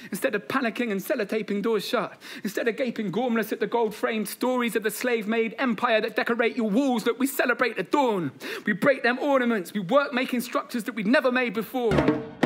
Instead of panicking and sellotaping doors shut. Instead of gaping gormless at the gold-framed stories of the slave-made empire that decorate your walls, that we celebrate the dawn. We break them ornaments. We work making structures that we'd never made before.